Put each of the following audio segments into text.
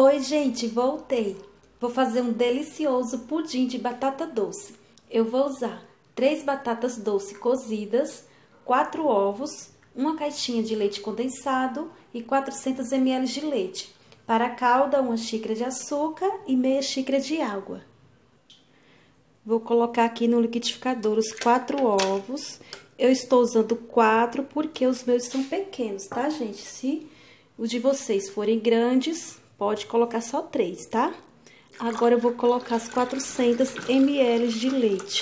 Oi, gente, voltei. Vou fazer um delicioso pudim de batata doce. Eu vou usar 3 batatas doces cozidas, 4 ovos, uma caixinha de leite condensado e 400 ml de leite. Para a calda, 1 xícara de açúcar e meia xícara de água. Vou colocar aqui no liquidificador os 4 ovos. Eu estou usando 4 porque os meus são pequenos, tá, gente? Se os de vocês forem grandes, pode colocar só 3, tá? Agora eu vou colocar as 400 ml de leite.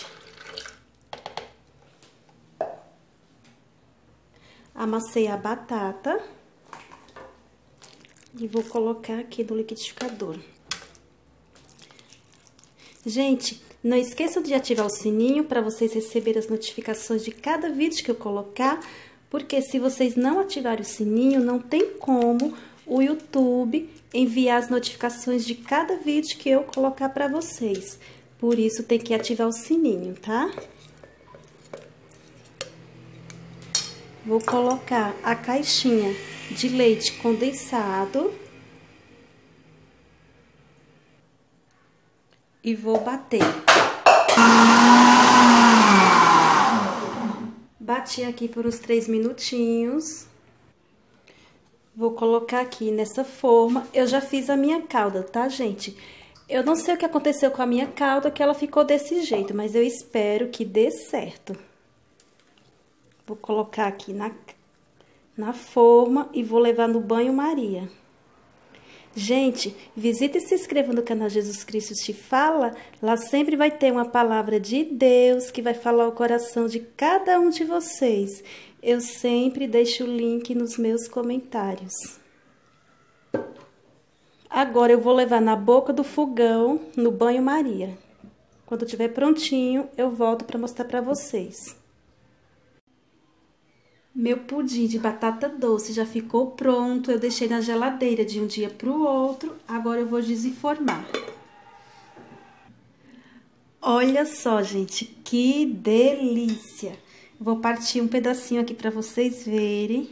Amassei a batata e vou colocar aqui no liquidificador. Gente, não esqueçam de ativar o sininho para vocês receberem as notificações de cada vídeo que eu colocar, porque se vocês não ativarem o sininho, não tem como o YouTube enviar as notificações de cada vídeo que eu colocar para vocês. Por isso, tem que ativar o sininho, tá? Vou colocar a caixinha de leite condensado e vou bater. Bati aqui por uns 3 minutinhos. Vou colocar aqui nessa forma. Eu já fiz a minha calda, tá, gente? Eu não sei o que aconteceu com a minha calda, que ela ficou desse jeito, mas eu espero que dê certo. Vou colocar aqui na forma e vou levar no banho-maria. Gente, visita e se inscreva no canal Jesus Cristo Te Fala. Lá sempre vai ter uma palavra de Deus que vai falar o coração de cada um de vocês. Eu sempre deixo o link nos meus comentários. Agora eu vou levar na boca do fogão, no banho-maria. Quando estiver prontinho, eu volto para mostrar para vocês. Meu pudim de batata doce já ficou pronto. Eu deixei na geladeira de um dia para o outro. Agora eu vou desenformar. Olha só, gente, que delícia! Vou partir um pedacinho aqui para vocês verem.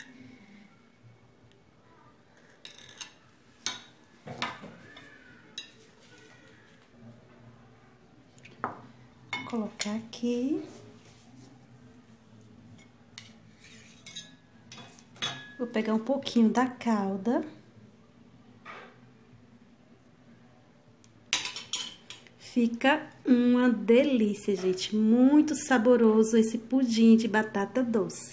Vou colocar aqui. Vou pegar um pouquinho da calda. Fica uma delícia, gente. Muito saboroso esse pudim de batata doce.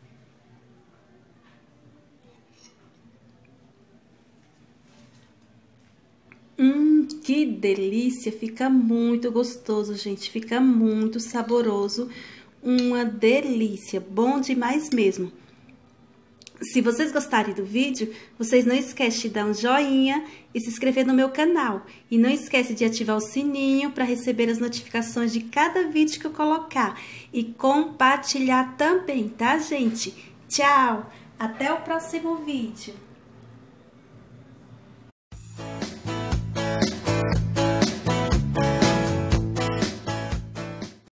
Que delícia! Fica muito gostoso, gente. Fica muito saboroso. Uma delícia. Bom demais mesmo. Se vocês gostarem do vídeo, vocês não esquecem de dar um joinha e se inscrever no meu canal. E não esquece de ativar o sininho para receber as notificações de cada vídeo que eu colocar. E compartilhar também, tá, gente? Tchau! Até o próximo vídeo!